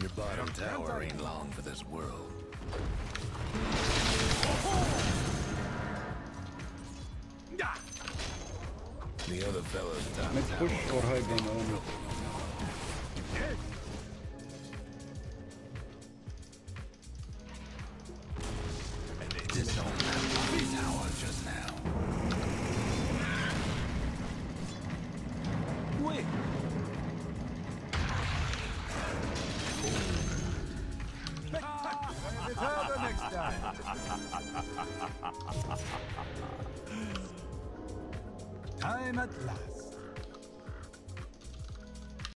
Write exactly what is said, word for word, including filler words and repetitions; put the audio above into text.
Your bottom tower ain't long for this world. The other fella's top Let's tower. push or hide them on. This don't have my tower just now. Wait. Return the next time. Time at last.